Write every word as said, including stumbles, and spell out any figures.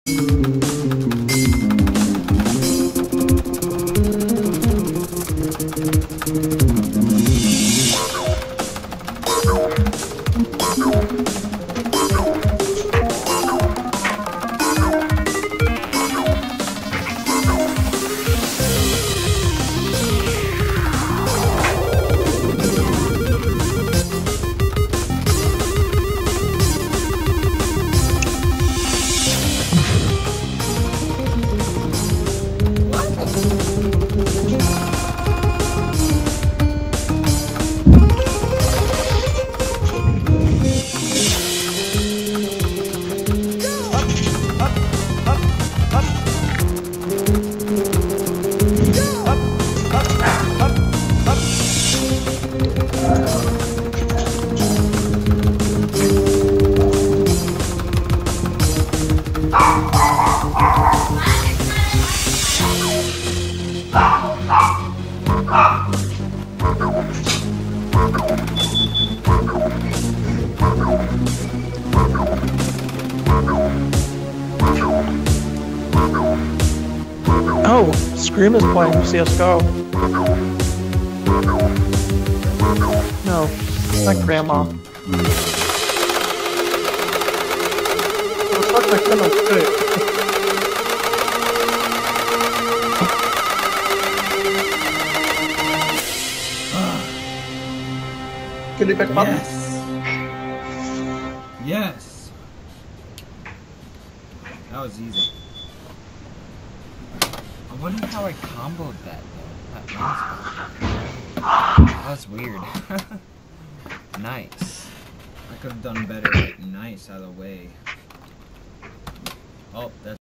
Oh, Scream is playing C S G O. No, not Grandma. Looks like my friend too. Can you back up? Yes. Yes. That was easy. I wonder how I comboed that though. That last one. That was weird. Nice. I could have done better. Like, nice out of the way. Oh, that's